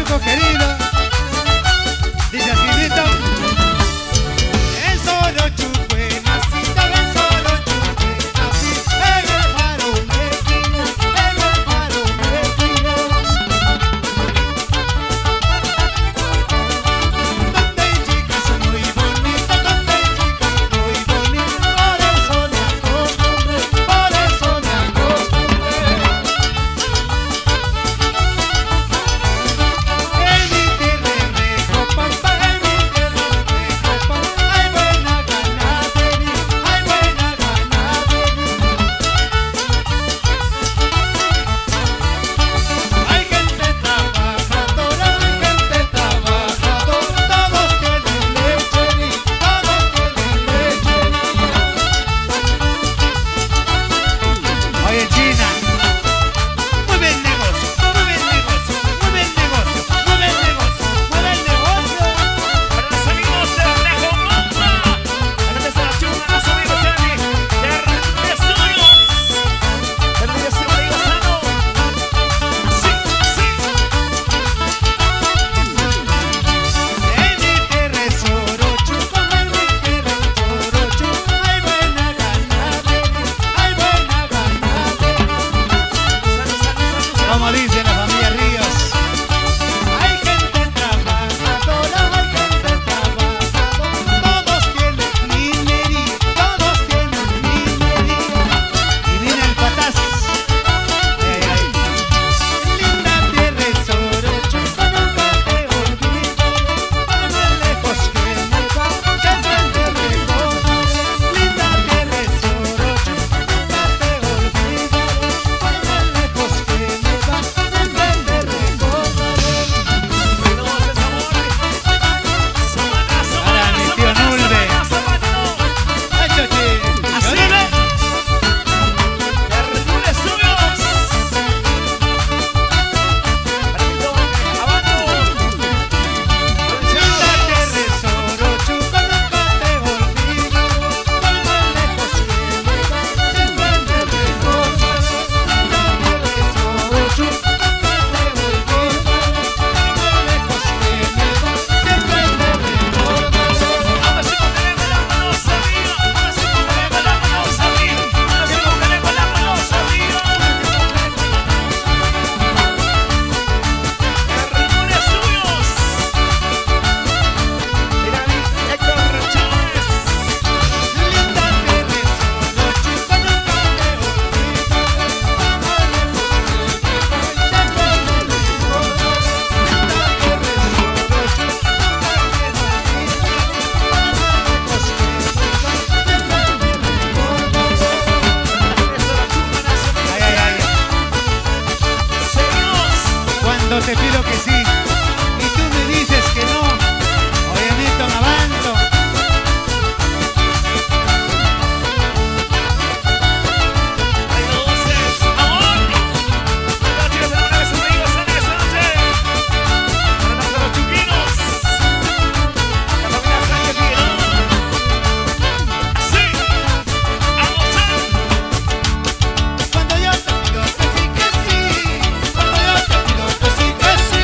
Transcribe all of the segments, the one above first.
Choco querido. Dice así, listo. En Sorochuco he nacido, en Sorochuco he nacido. En el faro me crié, en el faro me crié. Donde hay chicas muy bonitas, donde hay chicas muy bonitas. Por eso me acostumbré, por eso me acostumbré. En mi tierra Recopampa, en mi tierra Recopampa, hay buena ganadería, hay buena ganadería. Hay gente trabajadora, hay gente trabajadora, todos tienen lechería, todos tienen lechería. Oye, China, mueve el negocio, mueve el negocio, mueve el negocio, mueve el negocio, mueve el negocio. Para los amigos de Recopampa, para los Sorochuco, los amigos de Hernández Estudios, el video se va a ir gozando. Sí, sí. En mi tierra es Sorochuco, en mi tierra es Sorochuco, hay buena ganadería, hay buena ganadería. Como dice la familia Ríos, hay gente trabajadora, hay gente trabajadora, todos tienen minería, todos tienen minería. Y viene el pataz. Ay, ay, ay. Linda tierra es Sorochuco, nunca te olvidaré, por más lejos que me va, siempre te recordaré. Linda tierra es Sorochuco, nunca te olvidaré, por más lejos que me va, siempre te recordaré. Para mi tío Nulbe. Ay, choche. Así ve. Hernández Estudios. Para mi tío Abando. Linda tierra es Sorochuco, nunca te olvidaré, por más lejos que me va, siempre te recordaré. Linda tierra es Sorochuco, nunca te olvidaré, por más lejos que me va, siempre te recordaré. Ahora sí con la manos arriba. Ahora sí con la manos arriba. Ahora sí con la manos arriba. Hernández Estudios. Mira, Héctor Chávez. Linda tierra es Sorochuco, nunca te olvidaré, por más lejos que me va, siempre te recordaré. Linda tierra es Sorochuco, nunca te olvidaré, por más lejos que me va, siempre te recordaré. Ay, ay, ay. Seguimos. Cuando te pido que sí y tú me dices que no, oye, Milton Abanto. Hay voces. Amor. Para los chicos de la vez amigos en esta noche. Para los sorochuquinos. La familia Sánchez Figueroa. Sí. A gozar. Cuando yo te pido que sí, cuando yo te pido que sí,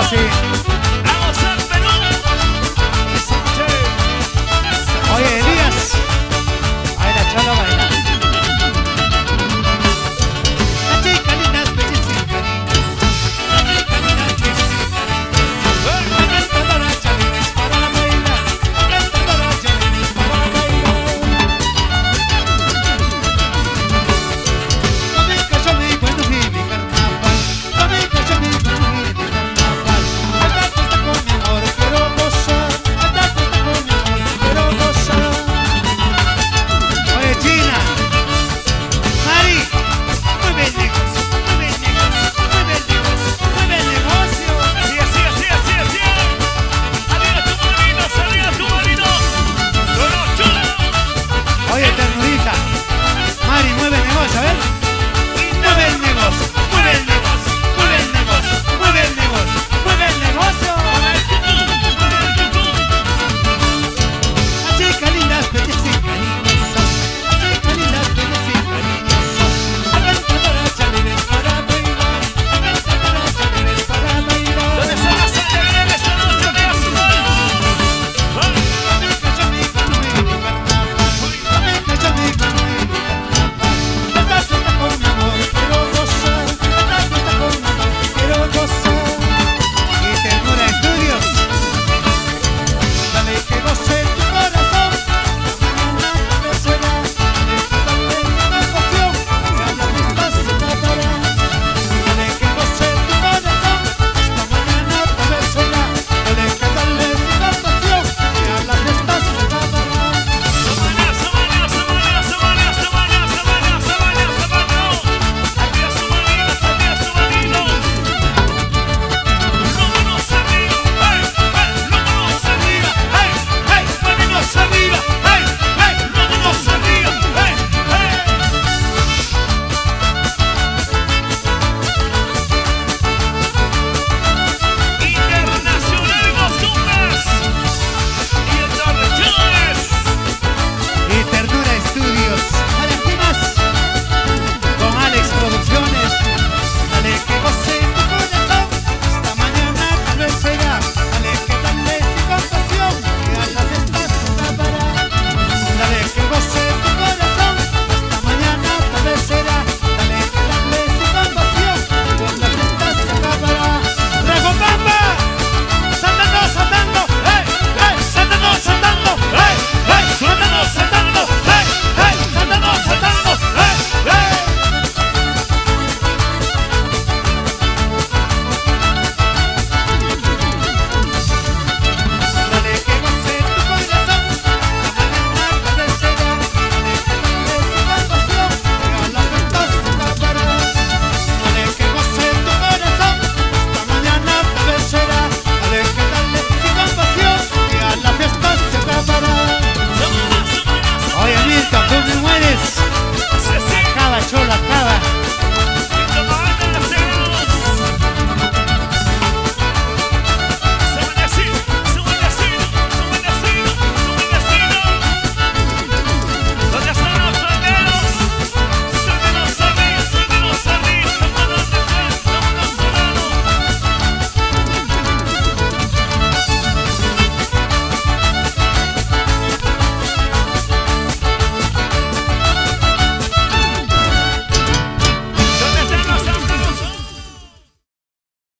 sí.